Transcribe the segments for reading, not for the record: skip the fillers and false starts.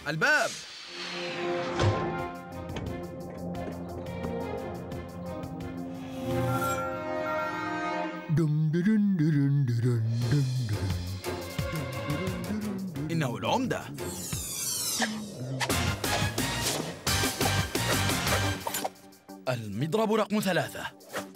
الباب. إنه العمدة. المضرب رقم 3.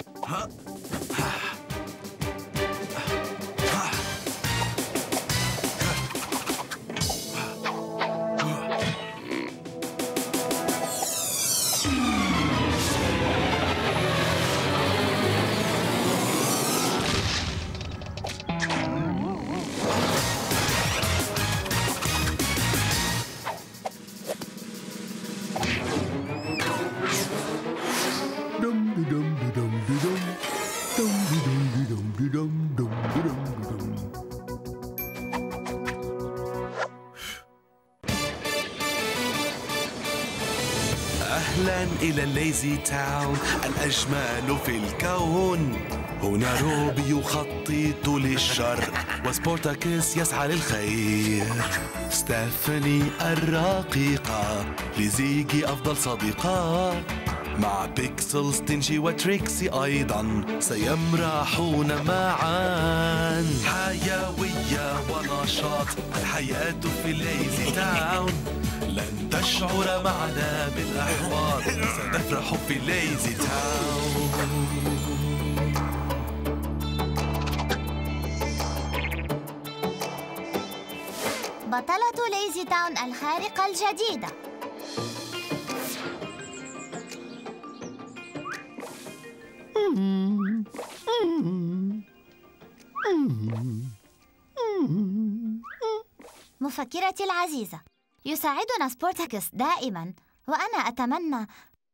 أهلاً إلى الليزي تاون الأجمل في الكون. هنا روبي يخطط للشر وسبورتاكس يسعى للخير. ستيفاني الرقيقة لزيجي أفضل صديقة. مع بيكسل ستينجي وتريكسي أيضاً سيمرحون معاً. حيوية ونشاط الحياة في الليزي تاون. لن تشعر معنا بالإحباط، ستفرح في ليزي تاون. بطلة ليزي تاون الخارقة الجديدة. مفكرتي العزيزة، يساعدنا سبورتاكس دائماً، وأنا أتمنى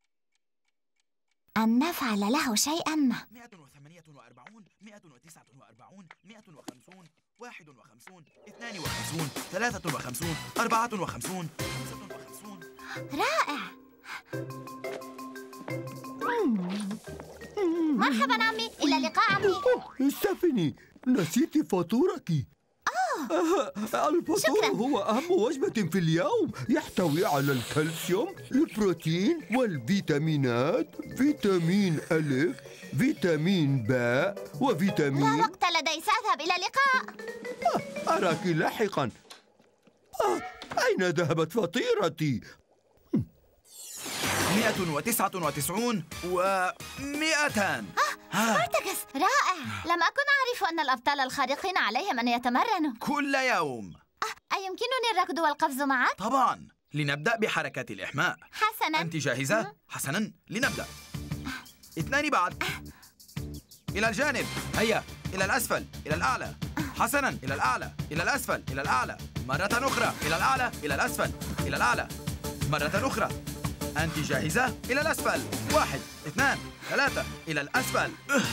أن نفعل له شيئاً ما. 148 149 150 51 52 53 54 55. رائع. مرحباً عمي، إلى اللقاء عمي. ستيفاني، نسيت فطورك. الفطور شكراً. هو أهم وجبة في اليوم، يحتوي على الكالسيوم، البروتين والفيتامينات. فيتامين ألف، فيتامين باء، وفيتامين. لا وقت لدي، سأذهب إلى اللقاء. أراك لاحقاً. أين ذهبت فطيرتي؟ 199 و200. سبورتاكس رائع. لم أكن أعرف أن الأبطال الخارقين عليهم أن يتمرنوا كل يوم. أيمكنني الركض والقفز معك؟ طبعاً. لنبدأ بحركة الإحماء. حسناً. أنت جاهزة؟ حسناً، لنبدأ. 2 بعد. إلى الجانب. هيا. إلى الأسفل. إلى الأعلى. حسناً. إلى الأعلى. إلى الأسفل. إلى الأعلى. مرة أخرى. إلى الأعلى. إلى الأسفل. إلى الأعلى. مرة أخرى. أنت جاهزة؟ إلى الأسفل. 1 2 3. إلى الأسفل.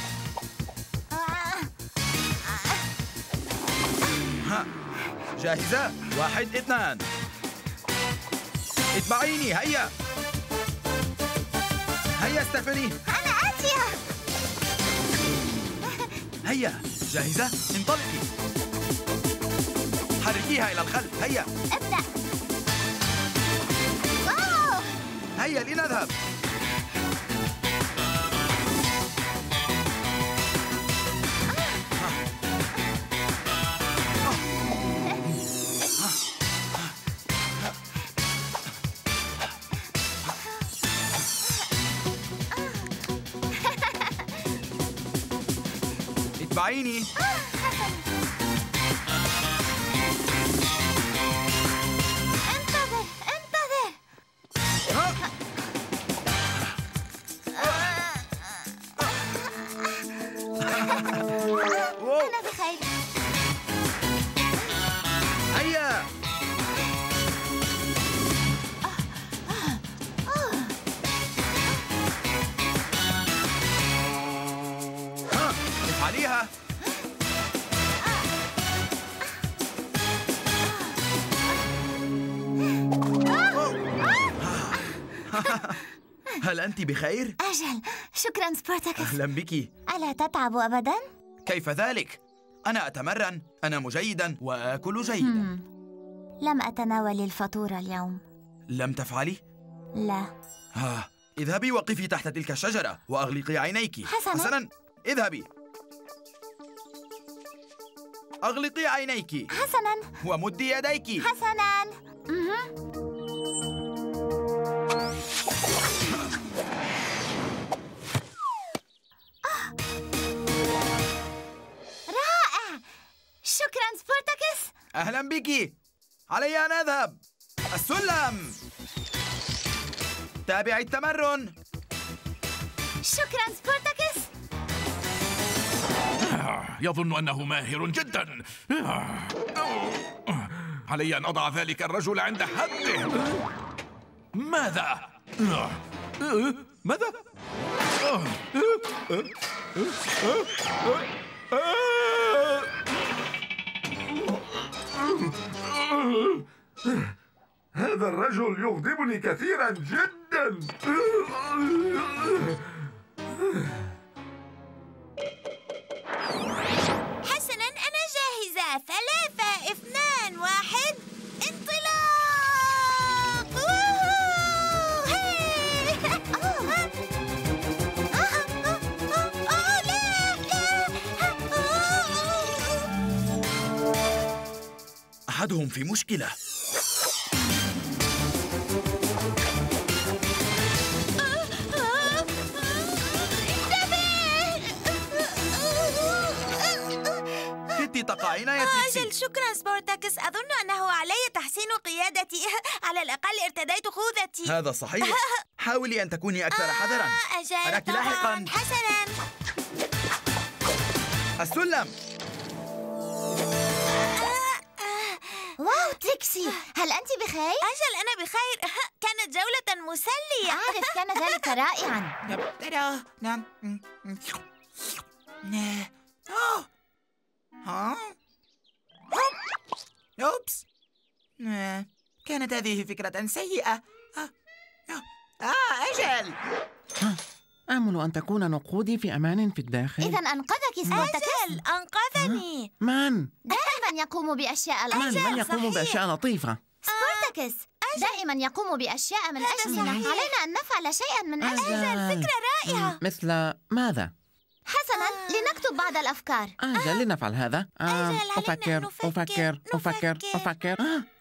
ها. جاهزة؟ 1 2. اتبعيني. هيا. هيا ستيفاني. أنا آتية. هيا. جاهزة؟ انطلقي. حركيها إلى الخلف. هيا. ابدأ. واو. هيا لنذهب. اتبعيني. انتظر انتظر. أنا بخير. هيا. افعليها. هل أنت بخير؟ أجل، شكراً سبورتاكس. أهلاً بك. ألا تتعب أبداً؟ كيف ذلك؟ أنا أتمرن، أنام جيداً وآكل جيداً. لم أتناول الفطور اليوم. لم تفعلي؟ لا. اذهبي وقفي تحت تلك الشجرة وأغلقي عينيك. حسناً. اذهبي. أغلقي عينيك. حسناً. ومدي يديك. حسناً. رائع. شكراً سبورتاكس. أهلاً بك. علي أن أذهب. السلم. تابعي التمرن. شكراً سبورتاكس. يظن أنه ماهر جدا. علي أن أضع ذلك الرجل عند حده. ماذا؟ ماذا؟ هذا الرجل يغضبني كثيرا جدا. حسناً، أنا جاهزة. 3، 2، 1 انطلاق. أحدهم في مشكلة. كنت تقعين يا تريكسي. أجل، شكراً سبورتاكس. أظن أنه علي تحسين قيادتي. على الأقل ارتديت خوذتي. هذا صحيح. حاولي أن تكوني أكثر حذراً. أجل أراك طبعاً. لاحقاً. حسناً. السلم. واو تريكسي، هل أنت بخير؟ أجل أنا بخير. كانت جولة مسلية. أعرف، كان ذلك رائعاً. أوبس. كانت هذه فكرة سيئة. أجل. آمل أن تكون نقودي في أمان في الداخل. إذن أنقذك سبورتاكس. أجل أنقذني. من؟ دائماً يقوم بأشياء لطيفة. من يقوم صحيح. بأشياء لطيفة؟ سبورتاكس دائماً يقوم بأشياء من أجلنا. علينا أن نفعل شيئاً من أجله. فكرة رائعة. مثل ماذا؟ حسناً، لنكتب بعض الأفكار. أجل لنفعل هذا. علينا أفكر أن أفكر.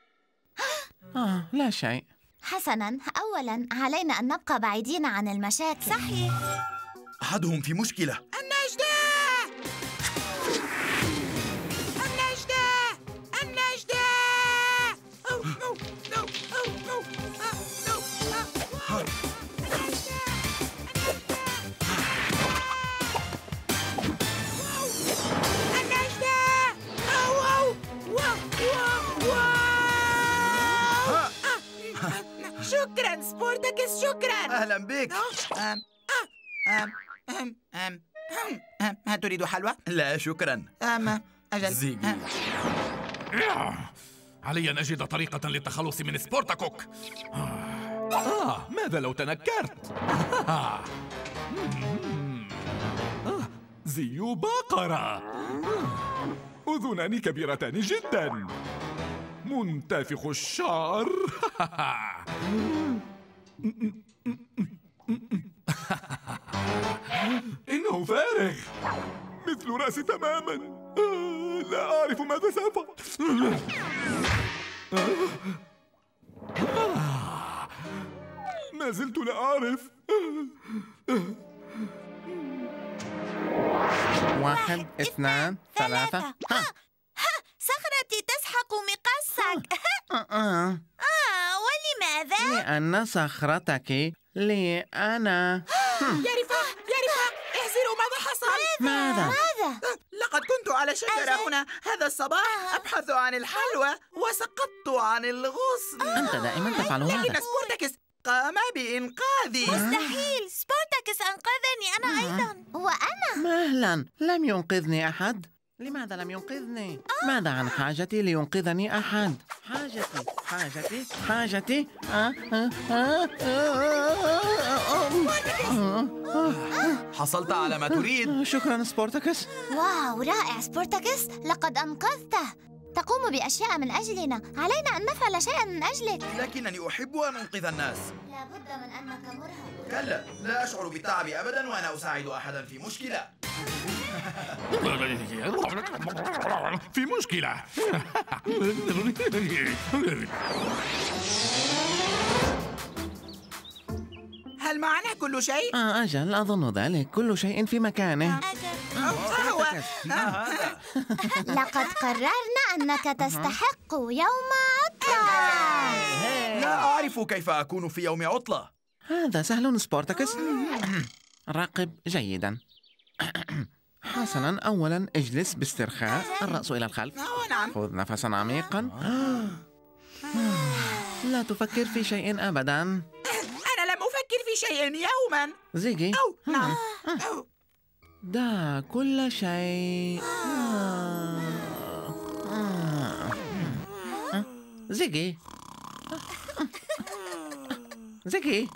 لا شيء. حسناً، أولاً علينا أن نبقى بعيدين عن المشاكل. صحيح. أحدهم في مشكلة. النجدة. شكراً سبورتاكس، شكراً. أهلا بك. هل تريد حلوى؟ لا شكرا. أجل. زيجي. علي أن أجد طريقة للتخلص من سبورتاكوك. ماذا لو تنكرت؟ زي بقرة. أذنان كبيرتان جدا. منتفخ الشعر. إنه فارغ مثل رأسي تماما. لا أعرف ماذا سأفعل. ما زلت لا أعرف. 1، 2، 3. صخرتي تسحق مقصك. ولماذا؟ لأن صخرتك لي أنا. يا رفاق، احذروا ماذا حصل؟ ماذا؟ لقد كنت على شجرة هنا هذا الصباح أبحث عن الحلوى وسقطت عن الغصن. أنت دائما تفعل هذا. لكن سبورتاكس قام بإنقاذي. مستحيل، سبورتاكس أنقذني أنا أيضا. وأنا مهلا، لم ينقذني أحد. لماذا لم ينقذني؟ ماذا عن حاجتي لينقذني أحد؟ حاجتي. حصلت على ما تريد. شكرا سبورتاكس. واو رائع سبورتاكس، لقد أنقذته. تقوم بأشياء من أجلنا. علينا أن نفعل شيئا من أجلك. لكنني أحب أن أنقذ الناس. لابد من أنك مرهق. كلا، لا أشعر بالتعب أبدا وأنا أساعد أحدا في مشكلة. في مشكلة. هل معنا كل شيء؟ أجل، أظن ذلك. كل شيء في مكانه. فهو لقد قررنا أنك تستحق يوم عطلة. لا أعرف كيف أكون في يوم عطلة. هذا سهل سبورتاكس. راقب جيدا. حسنا، أولا اجلس باسترخاء، الرأس إلى الخلف. نعم. خذ نفسا عميقا. لا تفكر في شيء أبدا. أنا لم أفكر في شيء يوما. زيجي. نعم. دع كل شيء. زيجي. زيجي.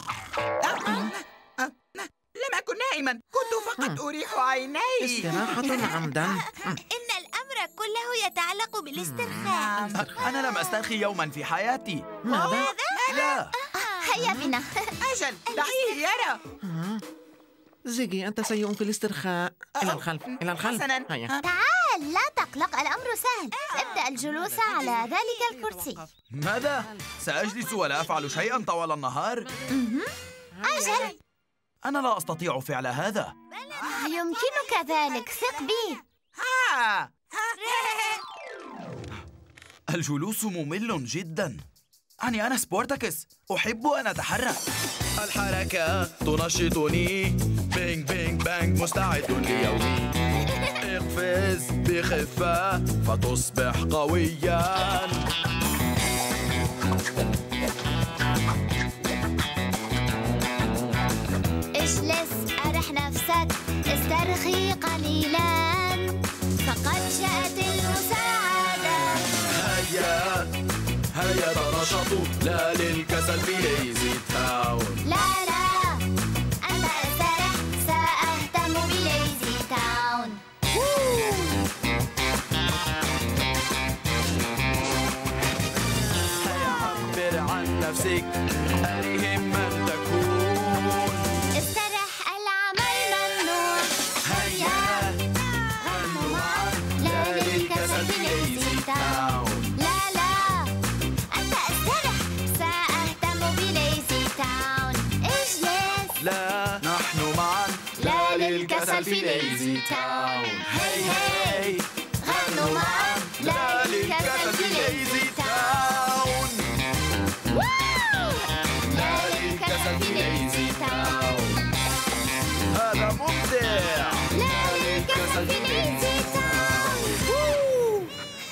لم أكن نائما، كنت فقط أريح عيني. استراحة عمدا. إن الأمر كله يتعلق بالاسترخاء. أنا لم أسترخي يوما في حياتي. ماذا؟ لا. هيا بنا. أجل، دعيه يرى. زيجي، أنت سيء في الاسترخاء. إلى الخلف، إلى الخلف. حسناً. هيا. تعال، لا تقلق، الأمر سهل. ابدأ الجلوس على ذلك الكرسي. ماذا؟ سأجلس ولا أفعل شيئا طوال النهار؟ أجل. أنا لا أستطيع فعل هذا. يمكنك ذلك، ثق بي. الجلوس ممل جدا. أنا سبورتاكس، أحب أن أتحرك. الحركة تنشطني. بينج بينج بانج، مستعد ليومي. اقفز بخفة فتصبح قويا. اجلس، أرح نفسك، استرخي قليلا، فقد جاءت المساعدة. هيا تنشطوا، لا للكسل في ليزي تاون. لا، أنت استرح، سأهتم بليزي تاون. هيا عبر عن نفسك، أرهم من تكون. استرح، العمل ممنوع. هيا غنوا معا، لا للكسل في ليزي تاون. لا، أنت استرح، سأهتم بليزي تاون. اجلس. لا، نحن معا، لا للكسل في ليزي تاون. هي غنوا معا، لا للكسل في ليزي تاون. لا للكسل في ليزي تاون. هذا ممتع. لا للكسل في ليزي تاون.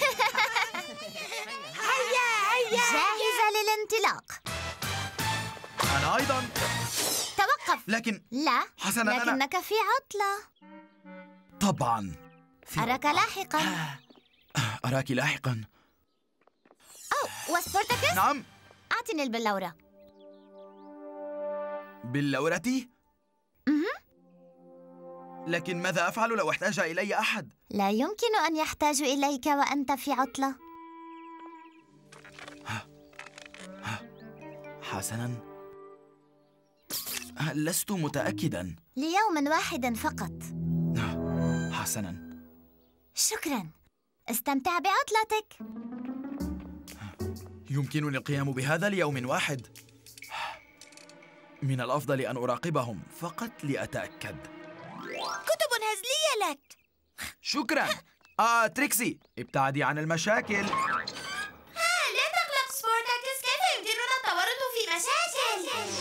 جاهزة للانطلاق. أنا أيضا. توقف. لكن لا، حسناً، أنا- لكنك في عطلة. طبعا. أراك لاحقا. أراك لاحقا. وسبورتاكس، نعم. أعطني البلورة. باللورة؟ لكن ماذا أفعل لو احتاج إلي أحد؟ لا يمكن أن يحتاج إليك وأنت في عطلة. حسناً، لست متأكداً. ليوم واحد فقط. حسناً. شكراً. استمتع بعطلتك. يمكنني القيام بهذا ليوم واحد. من الأفضل أن أراقبهم فقط لأتأكد. كتب هزلية لك. شكراً. تريكسي، ابتعدي عن المشاكل. لا تقلق سبورتاكس، كيف يمكننا التورط في مشاكل؟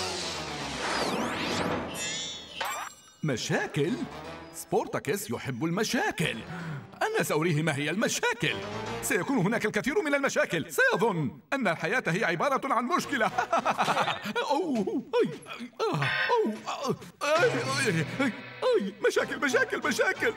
مشاكل؟ سبورتاكس يحب المشاكل. أنا سأريه ما هي المشاكل. سيكون هناك الكثير من المشاكل. سيظن أن الحياة هي عبارة عن مشكلة. مشاكل.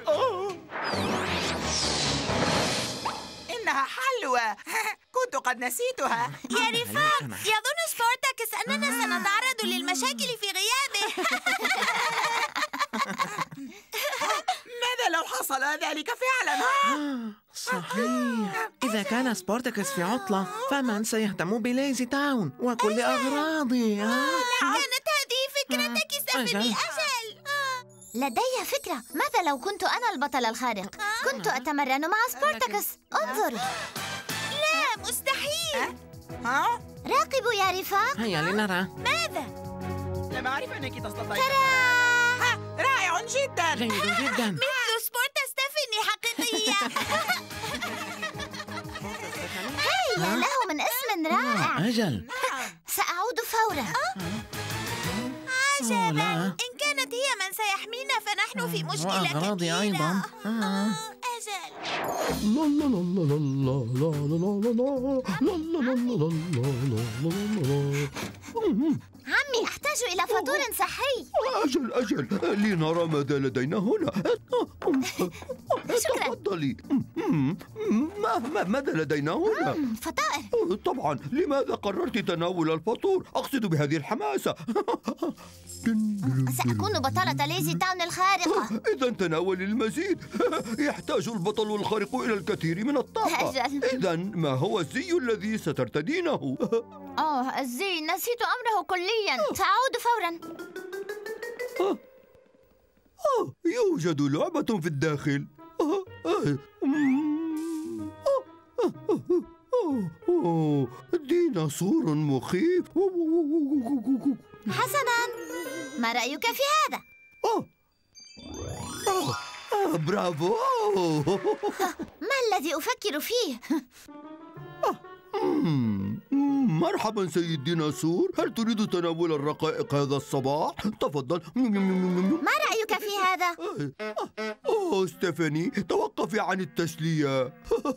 إنها حلوة. كنت قد نسيتها. يا رفاق، يظن سبورتاكس أننا سنتعرض للمشاكل في غيابه. ماذا لو حصل ذلك فعلا. صحيح. إذا كان سبورتاكس في عطلة فمن سيهتم بليزي تاون وكل أغراضه؟ كانت هذه فكرتك ستيفاني. أجل. لدي فكرة. ماذا لو كنت أنا البطل الخارق؟ كنت أتمرن مع سبورتاكس. انظر. لا، مستحيل. راقبوا يا رفاق. هيا لنرى. ماذا؟ لم أعرف أنك تستطيع. رائع جدا. جيد جدا. مثل سبورتا ستيفاني حقيقية. هيا، له من اسم رائع. أجل. سأعود فورا. عجبا. إن كانت هي من سيحمينا فنحن في مشكلة وأغراضي كبيرة. أيضا. أجل. عمي، أحتاج إلى فطور صحي. أجل لنرى ماذا لدينا هنا. شكراً. تفضلي. ماذا لدينا هنا؟ فطائر. طبعا، لماذا قررت تناول الفطور؟ أقصد بهذه الحماسة. سأكون بطلة ليزي تاون الخارقة. إذا تناول المزيد. يحتاج البطل الخارق إلى الكثير من الطاقة. أجل. إذا ما هو الزي الذي سترتدينه؟ الزي نسيت أمره كليا. سأعود فورا. يوجد لعبة في الداخل. ديناصور مخيف. حسنا، ما رأيك في هذا؟ برافو. ما الذي أفكر فيه؟ مرحبا سيد ديناصور، هل تريد تناول الرقائق هذا الصباح؟ تفضل. ما رأيك في هذا؟ ستيفاني، توقفي عن التسلية.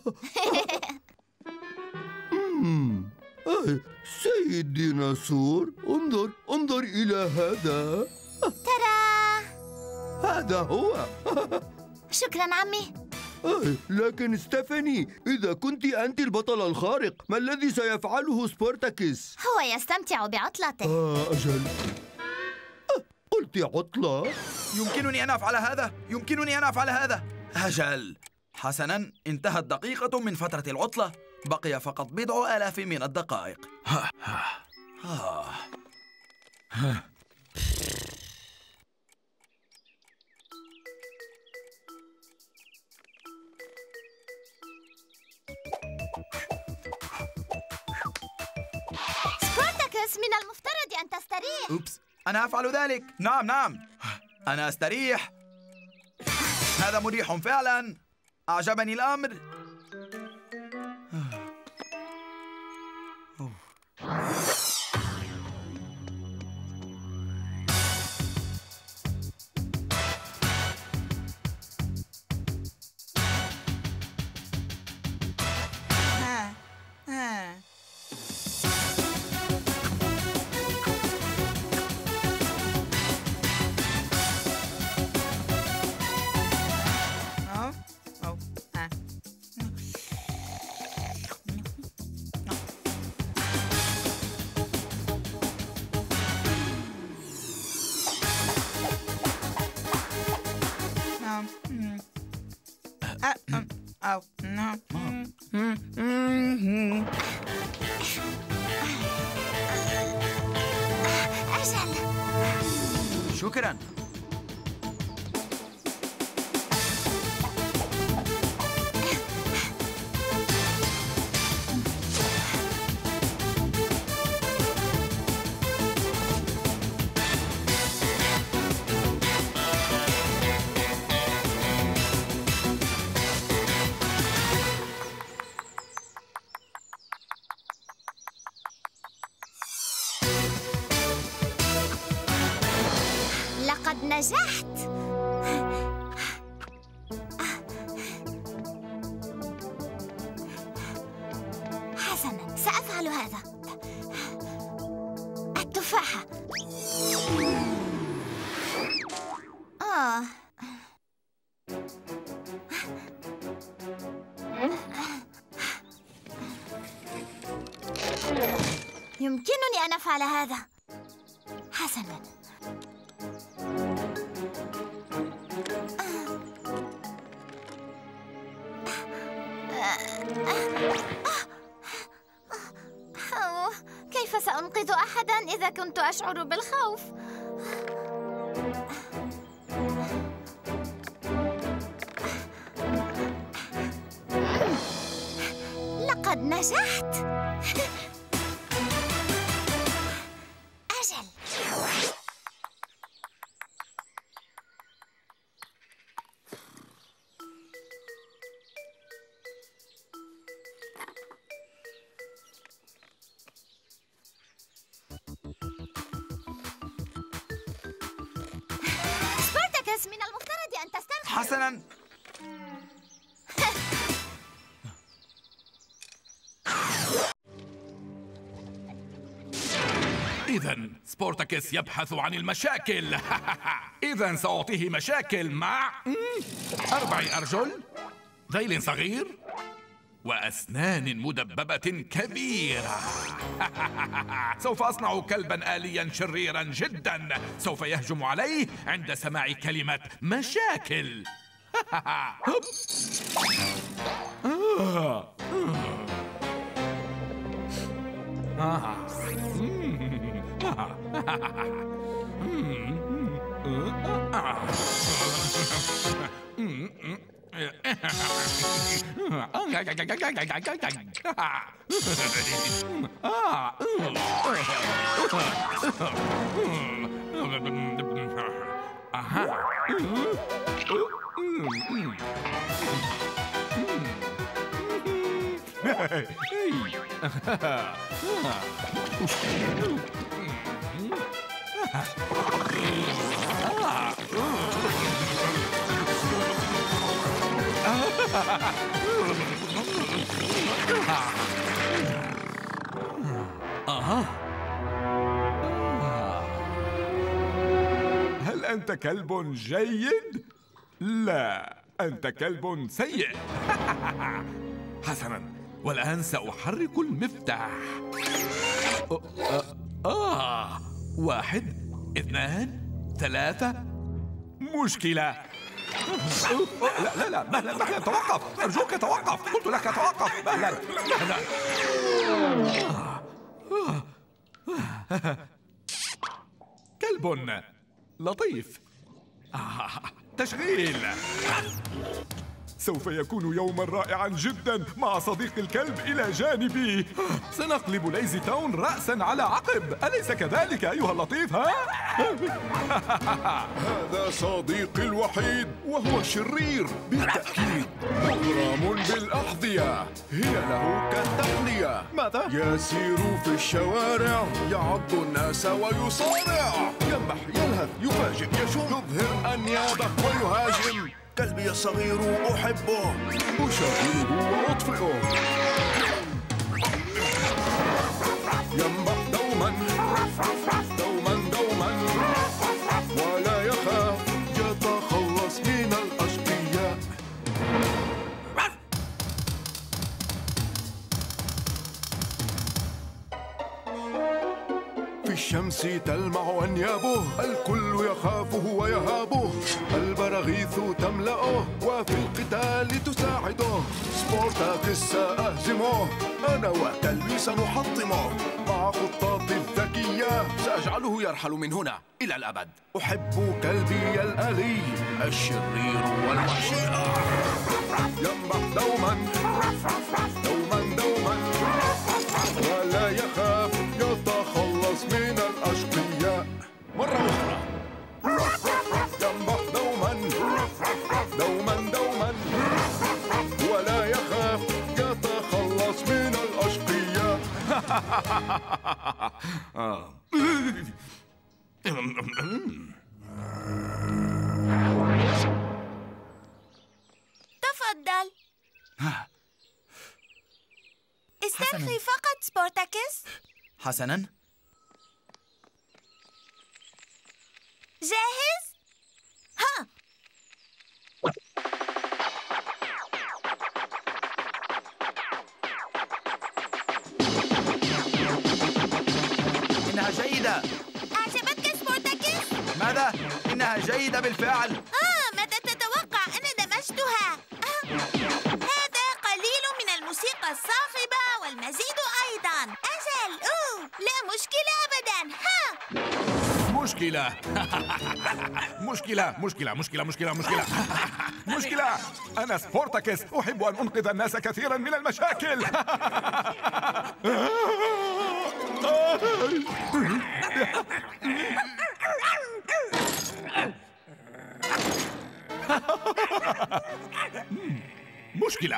سيد ديناصور، انظر إلى هذا. ترى هذا هو. شكرا عمي. لكن ستيفاني، إذا كنت أنت البطل الخارق، ما الذي سيفعله سبورتاكس؟ هو يستمتع بعطلته. أجل. قلت عطلة؟ يمكنني أن أفعل هذا. أجل. حسناً، انتهت دقيقة من فترة العطلة. بقي فقط 1000 من الدقائق. سبورتاكس، من المفترض أن تستريح. أوبس، أنا أفعل ذلك. نعم، أنا أستريح. هذا مريح فعلا. أعجبني الأمر. أجل. شكرا. لقد نجحت. حسنا، سأفعل هذا. التفاحة. يمكنني أن أفعل هذا. حسنا. أبداً إذا كنت أشعر بالخوف. لقد نجحت. أجل. سبارتاكس، من المفترض أن تسترخي. حسناً. إذا سبورتاكس يبحث عن المشاكل. إذا سأعطيه مشاكل مع 4 أرجل، ذيل صغير، وأسنان مدببة كبيرة. سوف أصنع كلبا آليا شريرا جدا، سوف يهجم عليه عند سماع كلمة مشاكل. هل أنت كلب جيد؟ لا، أنت كلب سيء. حسناً، والآن سأحرك المفتاح. 1 2 3. مشكلة. لا لا لا، مهلا توقف، أرجوك توقف، قلت لك توقف مهلا. كلب لطيف. تشغيل. سوف يكون يوما رائعا جدا مع صديق الكلب إلى جانبي. سنقلب ليزي تاون رأسا على عقب، أليس كذلك أيها اللطيف؟ ها؟ هذا صديقي الوحيد وهو شرير بالتأكيد، مغرم بالأحذية هي له كالتحلية. ماذا؟ يسير في الشوارع، يعض الناس ويصارع، ينبح، يلهث، يفاجئ، يشم، يظهر أنيابه ويهاجم. كلبي الصغير أحبه، أشاهده وأطفئه. ينبح دوما دوما دوما، ولا يخاف، يتخلص من الأشقياء. في الشمس تلمع أنيابه، الكل يخافه ويهابه. البراغيث تملأه، وفي القتال تساعده. سبورتاكس سأهزمه، أنا وكلبي سنحطمه. مع خطاتي الذكية سأجعله يرحل من هنا إلى الأبد. أحب كلبي الآلي الشرير والوحشي، ينبح دوما دوما دوما، ولا يخاف، يتخلص من الأشقياء. مرة أخرى، ينبح دوما دوما دوما، ولا يخاف، يتخلص من الأشقياء. تفضل. استرخي فقط سبورتاكس. حسناً. جاهز؟ ها. إنها جيدة. أعجبتك سبورتاكس؟ ماذا؟ إنها جيدة بالفعل. ماذا تتوقع؟ أنا دمجتها. هذا قليل من الموسيقى الصاخبة والمزيد أيضا. أجل، لا مشكلة أبدا. مشكلة. مشكلة. أنا سبورتاكس، أحب أن أنقذ الناس كثيرا من المشاكل. مشكلة.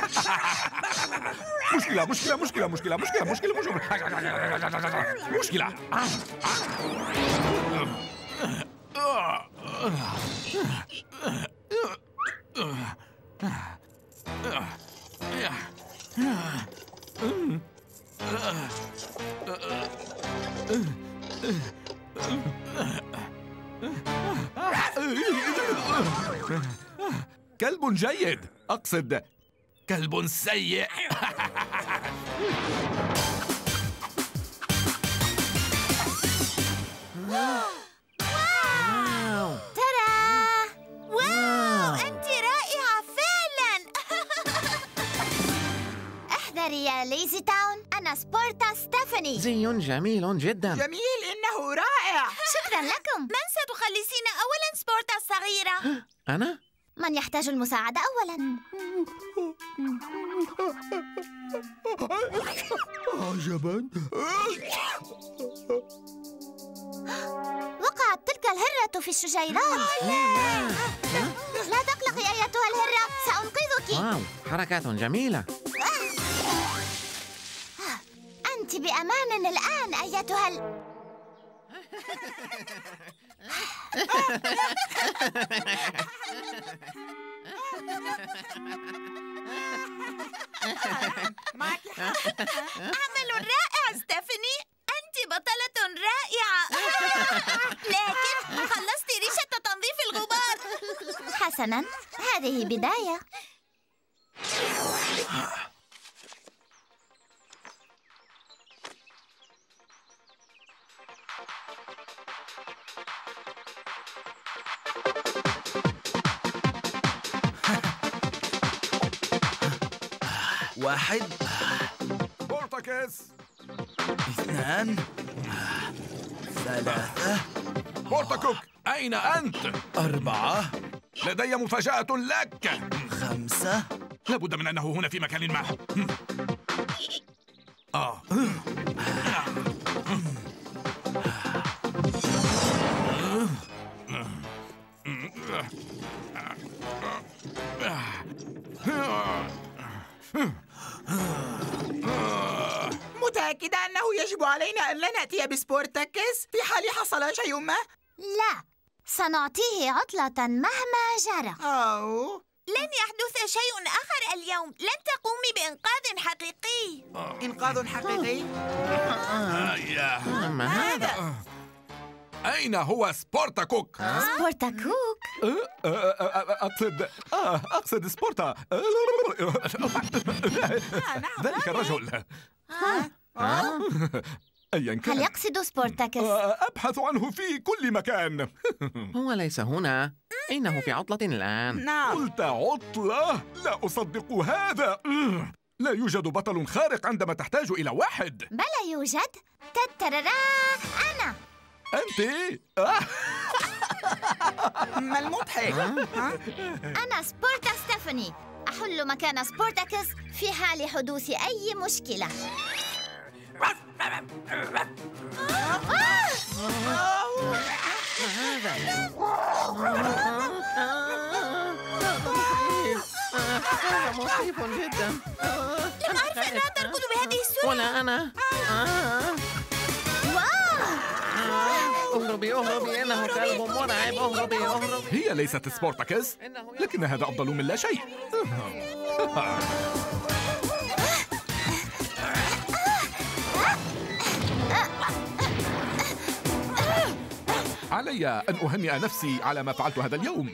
كلب جيد، أقصد كلب سيء. واو، أنت رائعة فعلا. احذري يا ليزي تاون، أنا سبورتا ستيفاني. زي جميل جدا. جميل، إنه رائع. شكرا لكم. من ستخلصين أولا سبورتا الصغيرة؟ أنا؟ من يحتاج المساعدة أولا؟ عجبا. وقعت تلك الهرة في الشجيرات. لا تقلقي أيتها الهرة، سأنقذك. واو، حركات جميلة. أنت بأمان الآن أيتها عمل رائع ستيفاني، أنت بطلة رائعة. لكن خلصت ريشة تنظيف الغبار. حسناً، هذه بداية. واحد، سبورتاكس، اثنان، ثلاثة، سبورتاكوك، أين أنت؟ أربعة، لدي مفاجأة لك. خمسة. لابد من أنه هنا في مكان ما. متأكدة أنه يجب علينا أن لا نأتي بسبورتاكس في حال حصل شيء ما؟ لا، سنعطيه عطلة مهما جرى. أوه. لن يحدث شيء آخر اليوم. لن تقومي بإنقاذ حقيقي. إنقاذ حقيقي؟ ما هذا؟ أين هو سبورتاكوك؟ سبورتاكوك؟ أقصد سبورتا. ذلك الرجل. أيا كان. هل يقصد سبورتاكس؟ أبحث عنه في كل مكان. هو ليس هنا، إنه في عطلة الآن. نعم. قلت عطلة؟ لا أصدق هذا. لا يوجد بطل خارق عندما تحتاج إلى واحد. بلى يوجد. تتررا، أنا. أنت؟ ما المضحك؟ أنا سبورتا ستيفاني، أحل مكان سبورتاكس في حال حدوث أي مشكلة. هذا مخيف جدا. لم أعرف أنها تركض بهذه السرعة. ولا أنا. اهربي اهربي، إنه كلب مرعب. اهربي اهربي. هي ليست سبورتاكس، لكن هذا أفضل من لا شيء. علي أن أهنئ نفسي على ما فعلت هذا اليوم.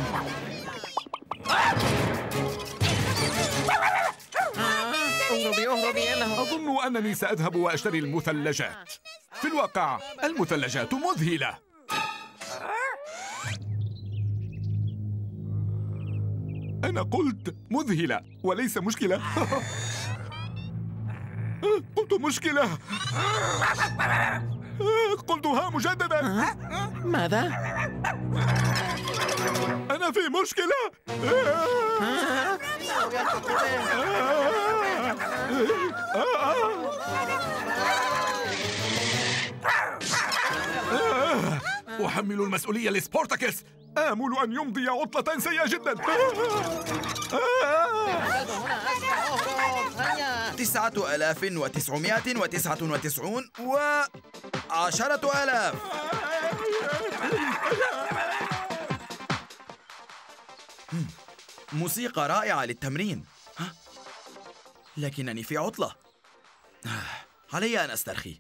اهربي اهربي، إنه أظن أنني سأذهب وأشتري المثلجات. في الواقع المثلجات مذهلة. أنا قلت مذهلة وليس مشكلة. قلت مشكلة. قلتها مجددا. ماذا؟ أنا في مشكلة. أحمل المسؤولية لسبورتاكس. آمل أن يمضي عطلة سيئة جدا. 9999 و10,000. موسيقى رائعة للتمرين، لكنني في عطلة. علي أن أسترخي.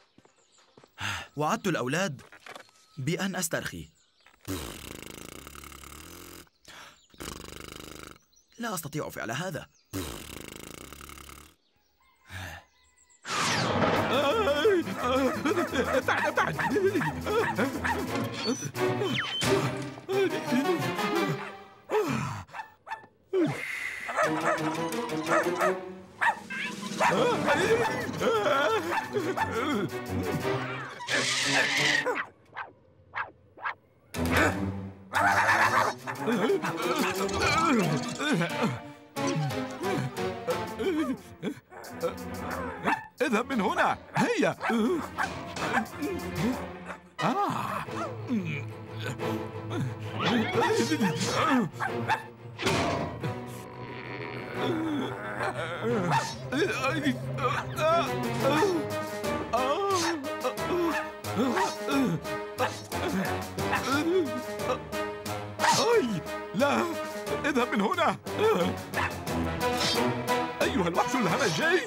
وعدت الأولاد بأن أسترخي. لا أستطيع فعل هذا. ابتعد. اذهب من هنا. هيا. لا، اذهب من هنا أيها الوحش الهمجي.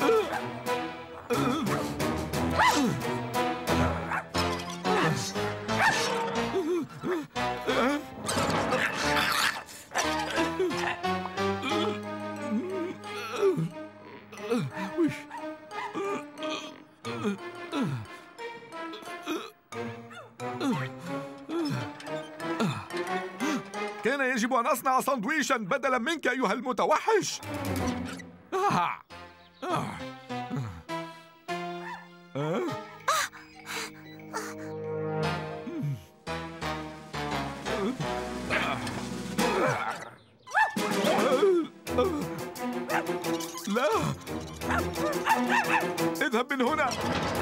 كان يجب أن أصنع ساندويشا بدلا منك أيها المتوحش. لا، اذهب من هنا.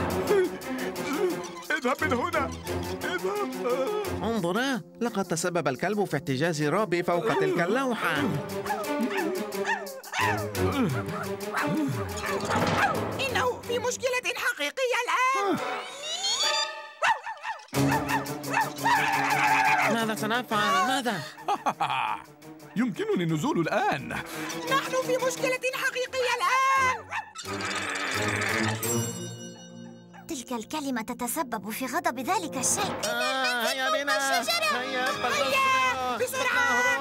اذهب من هنا. اذهب. انظرا، لقد تسبب الكلب في احتجاز روبي فوق تلك اللوحة. إنه في مشكلة حقيقية الآن. ماذا سنفعل؟ ماذا؟ يمكنني النزول الآن. نحن في مشكلة حقيقية الآن. تلك الكلمة تتسبب في غضب ذلك الشيء. هيا بنا. هيا بسرعة.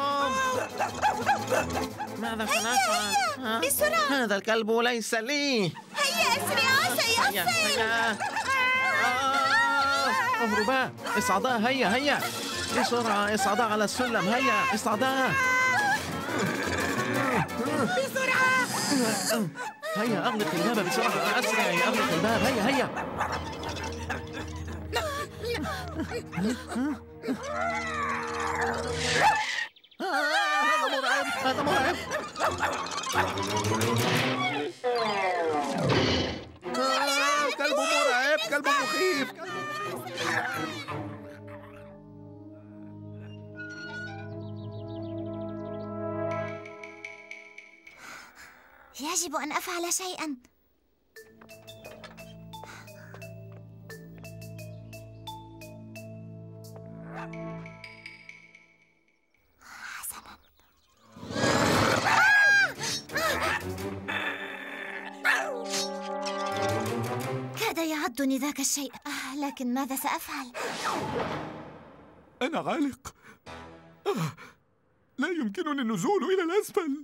ماذا سنفعل؟ بسرعة. هذا الكلب ليس لي. هيا أسرعا سيصل. اهربا. اصعدا. هيا بسرعة. اصعدا على السلم. هيا اصعدا بسرعة. هيا اغلق الباب بسرعة. اسرع. اغلق الباب. هيا هذا مرعب. كلب مرعب. كلب مخيف. يجب أن أفعل شيئاً. حسناً. كاد يعضني ذاك الشيء، لكن ماذا سأفعل؟ أنا عالق. لا يمكنني النزول إلى الأسفل.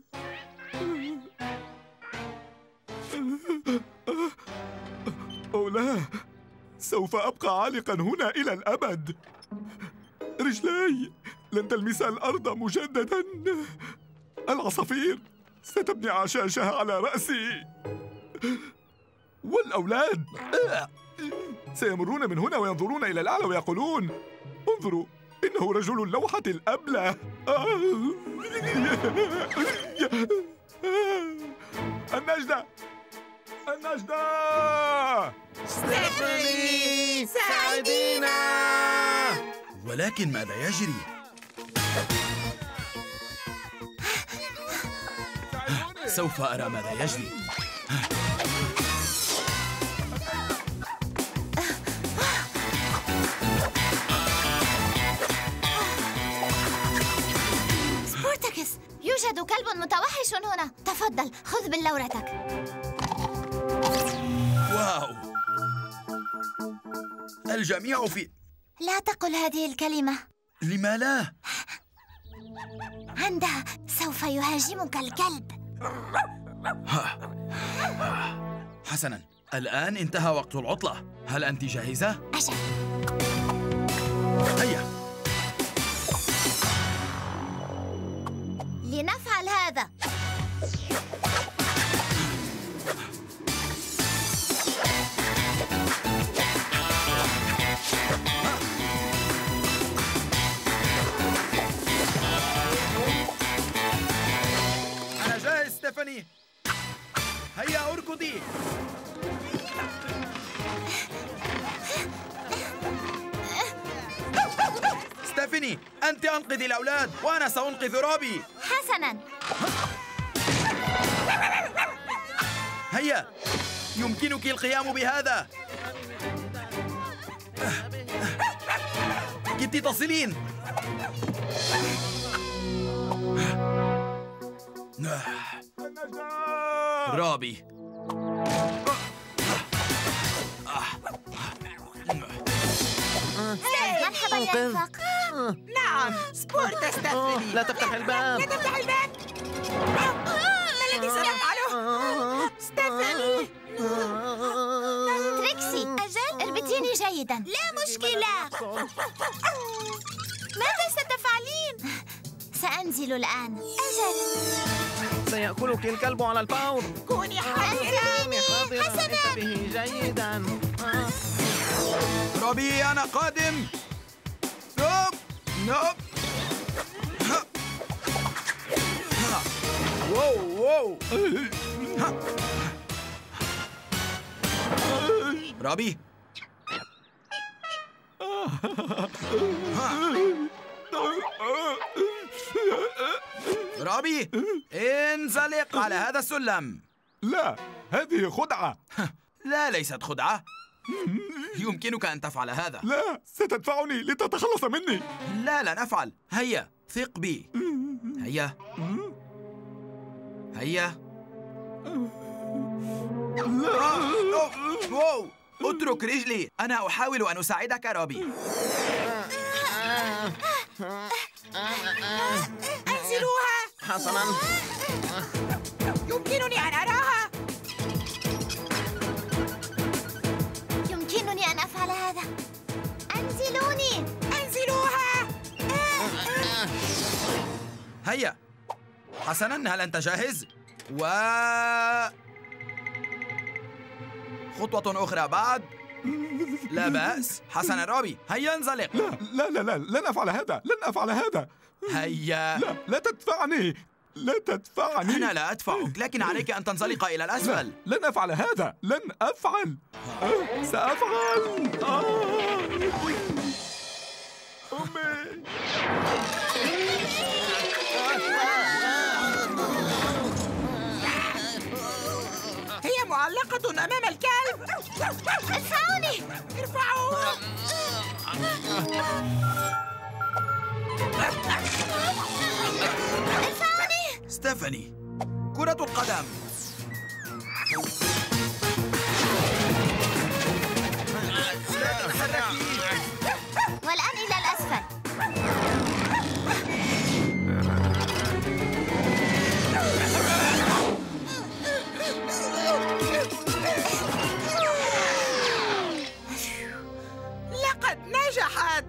أو لا، سوف أبقى عالقا هنا إلى الأبد. رجلاي لن تلمس الأرض مجددا. العصافير ستبني عشاشها على رأسي. والأولاد سيمرون من هنا وينظرون إلى الأعلى ويقولون: انظروا، إنه رجل اللوحة الأبلة. النجدة! النجدة! ستيفاني، ساعدينا! ولكن ماذا يجري؟ سوف أرى ماذا يجري. سبورتاكس، يوجد كلب متوحش هنا. تفضل، خذ بلورتك. واو! الجميع في... لا تقل هذه الكلمة. لما لا؟ عندها سوف يهاجمك الكلب. حسناً، الآن انتهى وقت العطلة. هل أنت جاهزة؟ أجل. هيا لنفعل هذا. أنا جاهز ستيفاني. هيا اركضي. ستيفاني، أنت أنقذي الأولاد وأنا سأنقذ روبي. حسناً. هيا، يمكنك القيام بهذا. كنت تصلين. روبي. مرحبا يا رفاق. نعم، سبورتا ستيفاني. لا تفتح الباب. لا تفتح الباب. ما الذي سنفعله؟ ستيفاني. تريكسي، أجل، اربطيني جيداً. لا مشكلة. ماذا ستفعلين؟ سأنزل الآن. أجل. سيأكلك الكلب على الفور. كوني حذرة. حسناً. انتبهي جيداً. روبي، أنا قادم. نوب نوب. واو واو. روبي. روبي، انزلق على هذا السلم. لا، هذه خدعة. لا، ليست خدعة. يمكنك أن تفعل هذا. لا، ستدفعني لتتخلص مني. لا، لا نفعل. هيا، ثق بي. هيا هيا. واو، اترك رجلي. أنا أحاول أن أساعدك روبي. أنزلوها. حسناً. يمكنني أن أراها. يمكنني أن أفعل هذا. أنزلوني. أنزلوها. هيا. حسناً، هل أنت جاهز؟ خطوة أخرى بعد. لا بأس. حسناً روبي، هيا انزلق. لا لا لا، لن أفعل هذا، لن أفعل هذا. هيا. لا، لا تدفعني، لا تدفعني. أنا لا أدفعك، لكن عليك أن تنزلق إلى الأسفل. لا، لن أفعل هذا، لن أفعل. سأفعل. أمي. هي معلقة أمام الكلب. ارفعوني. ارفعوه. ارفعوني. ستيفاني، كرة القدم. لا تتحركي. والآن إلى الأسفل. لقد نجحت.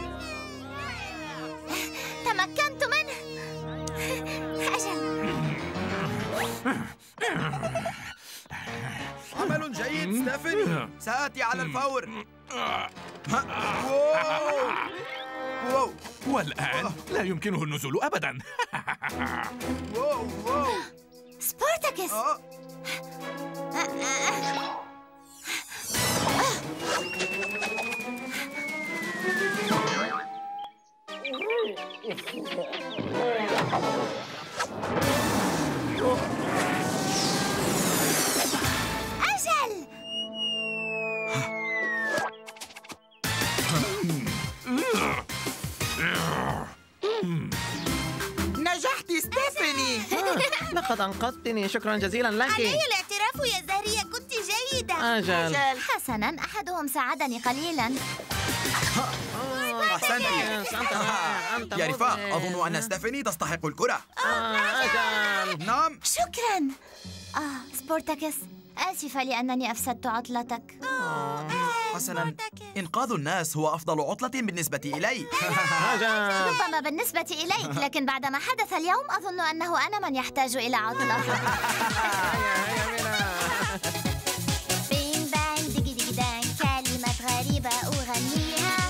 تمكنت منه. أجل. ستيفاني سآتي على الفور. واو. والآن لا يمكنه النزول أبداً. سبورتاكس. أجل. نجحتي ستيفاني. لقد أنقذتني، شكرا جزيلا لك. علي الاعتراف يا زهرية، كنت جيدة. أجل. حسناً، أحدهم ساعدني قليلاً. أحسنتي يا رفاق. مذهل. أظن أن ستيفاني تستحق الكرة. أجل. نعم. شكراً. سبورتاكس، آسفة لأنني أفسدت عطلتك. حسناً، إنقاذ الناس هو أفضل عطلة بالنسبة إلي. أجل. ربما بالنسبة إليك، لكن بعدما حدث اليوم أظن أنه أنا من يحتاج إلى عطلة. بينج بانج ديجي ديجي دانج، كلمات غريبة أغنيها.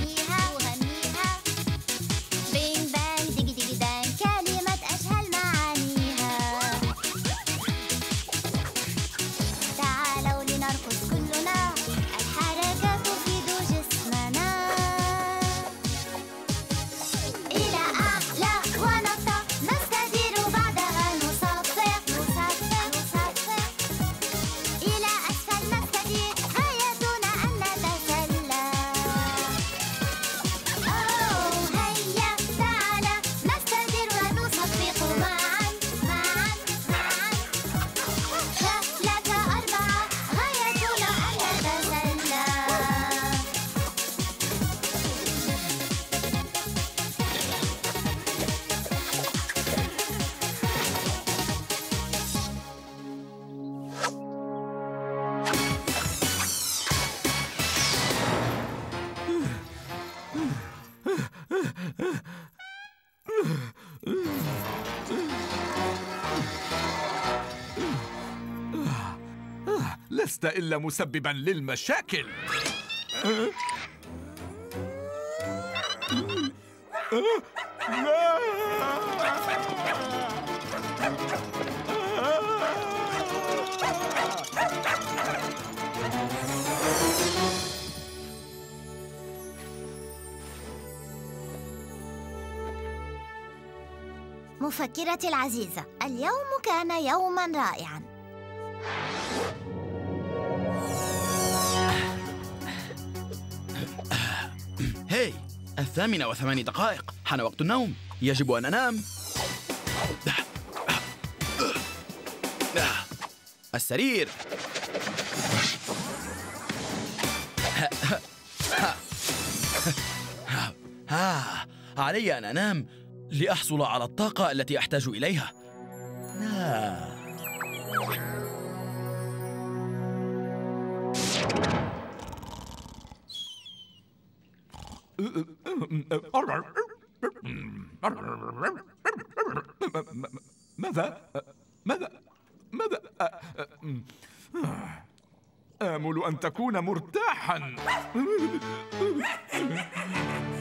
بينج بانج ديجي ديجي دانج، كلمات أجهل معانيها. تعالوا لنرقص كلنا، الحركة تفيد جسمنا. إلى أعلى ونطلع، نستدير بعدها نصفق. إلى أسفل نستدير، غايتنا أن نتسلى. هيا تعالى نستدير ونصفق معا. 3 4، غايتنا أن نتسلى. لست إلا مسبباً للمشاكل. مفكرتي العزيزة، اليوم كان يوماً رائعاً. هاي، 8:08، حان وقت النوم. يجب أن أنام. السرير. علي أن أنام لأحصل على الطاقة التي أحتاج إليها. ماذا؟ آمل أن تكون مرتاحاً.